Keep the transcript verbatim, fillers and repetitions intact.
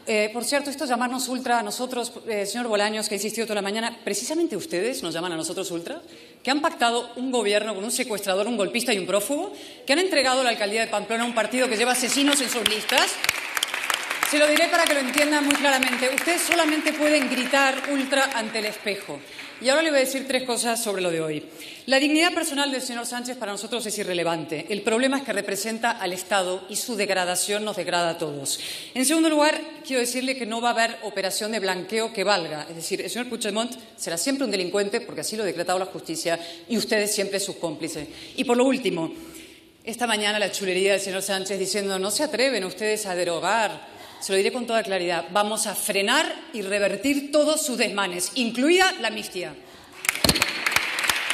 Eh, por cierto, esto llamarnos ultra a nosotros, eh, señor Bolaños, que ha insistido toda la mañana, precisamente ustedes nos llaman a nosotros ultra, que han pactado un gobierno con un secuestrador, un golpista y un prófugo, que han entregado la alcaldía de Pamplona a un partido que lleva asesinos en sus listas. Se lo diré para que lo entiendan muy claramente. Ustedes solamente pueden gritar ultra ante el espejo. Y ahora le voy a decir tres cosas sobre lo de hoy. La dignidad personal del señor Sánchez para nosotros es irrelevante. El problema es que representa al Estado y su degradación nos degrada a todos. En segundo lugar, quiero decirle que no va a haber operación de blanqueo que valga. Es decir, el señor Puigdemont será siempre un delincuente porque así lo ha decretado la justicia y ustedes siempre sus cómplices. Y por lo último, esta mañana la chulería del señor Sánchez diciendo no se atreven ustedes a derogar. Se lo diré con toda claridad. Vamos a frenar y revertir todos sus desmanes, incluida la amnistía.